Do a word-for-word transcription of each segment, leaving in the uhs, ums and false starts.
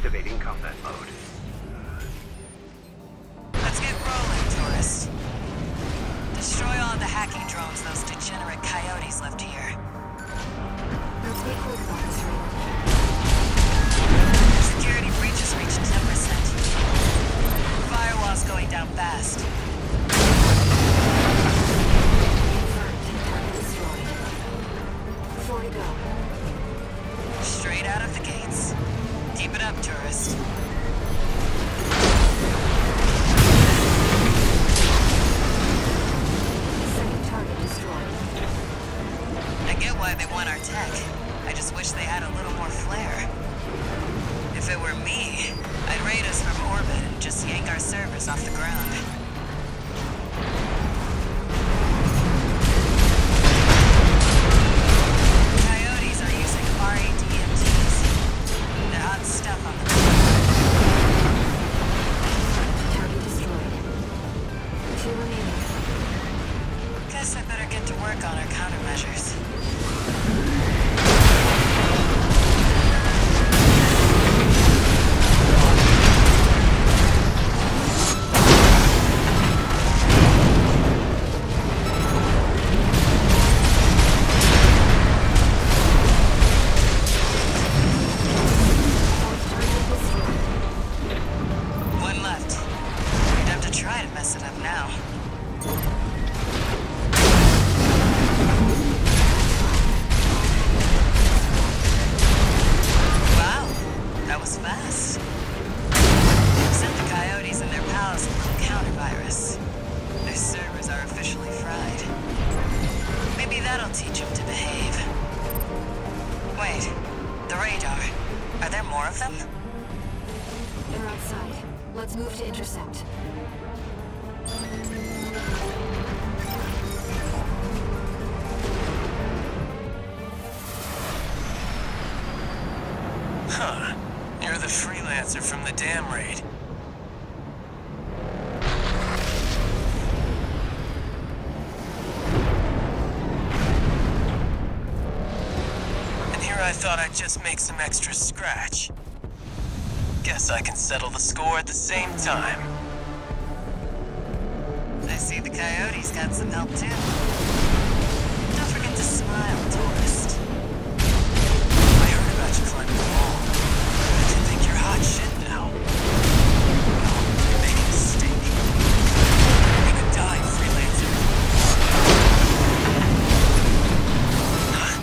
Activating combat mode. Let's get rolling, tourist. Destroy all the hacking drones those degenerate coyotes left here. Let's be quick about this, Raven. Security breach has reached ten percent. Firewall's going down fast. Confirmed. Target destroyed. Before we go. Straight out of the gates. Keep it up, tourist. Second target destroyed. I get why they want our tech. I just wish they had a little more flair. If it were me, I'd raid us from orbit and just yank our servers off the ground. Coyotes are using R A D M Ts. They're hot stuff on the Target destroyed. Two remaining. Guess I better get to work on our countermeasures. One left. We'd have to try to mess it up now. Wow, that was fast. Sent the coyotes and their pals a little counter-virus. Their servers are officially fried. Maybe that'll teach them to behave. Wait, the radar. Are there more of them? They're outside. Let's move to intercept. Huh. You're the freelancer from the dam raid. And here I thought I'd just make some extra scratch. Guess I can settle the score at the same time. I see the coyotes got some help too. Don't forget to smile, tourist. I heard about you climbing the wall. I didn't think you're hot shit now. No, you're making a mistake. You're gonna die, freelancer. Huh?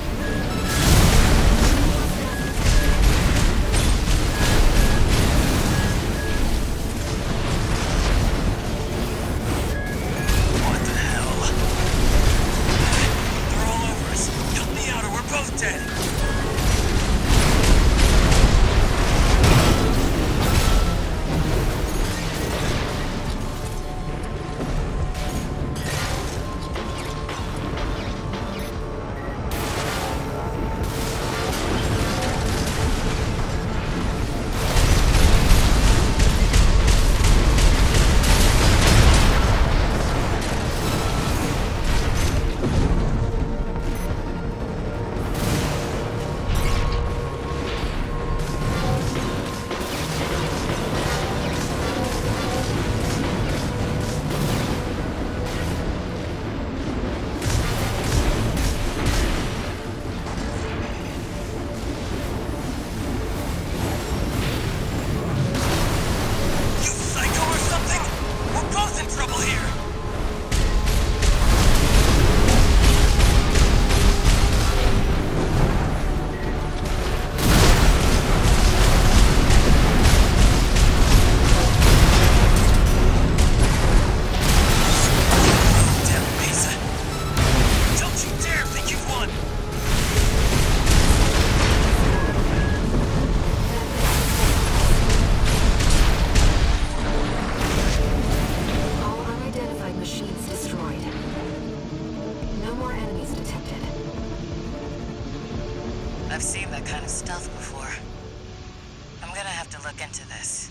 What the hell? They're all over us. Help me out or we're both dead. You psycho or something? We're both in trouble here! Damn it, Mesa. Don't you dare think you've won! All unidentified machines destroyed. No more enemies detected. I've seen that kind of stuff before. I'm gonna have to look into this.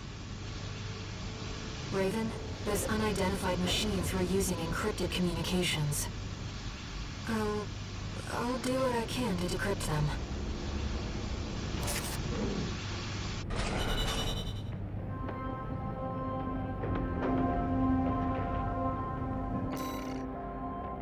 Raven, those unidentified machines were using encrypted communications. I'll... I'll do what I can to decrypt them.